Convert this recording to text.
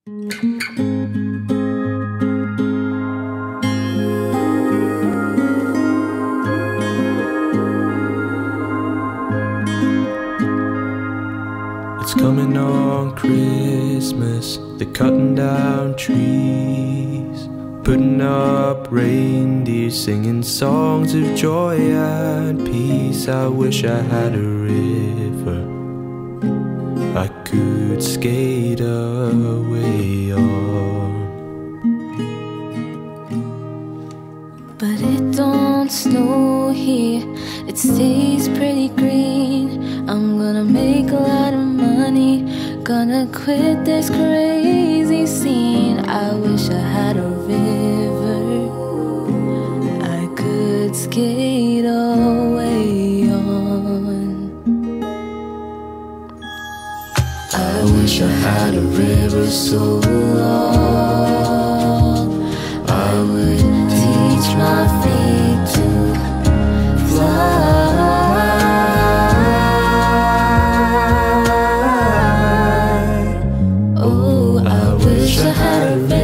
It's coming on Christmas, they're cutting down trees, putting up reindeer, singing songs of joy and peace. I wish I had a river I could skate away on. But it don't snow here, it stays pretty green. I'm gonna make a lot of money, gonna quit this crazy scene. I wish I had a river I could skate away on. I wish I had a river so long I would teach my feet to fly. Oh, I wish I had a river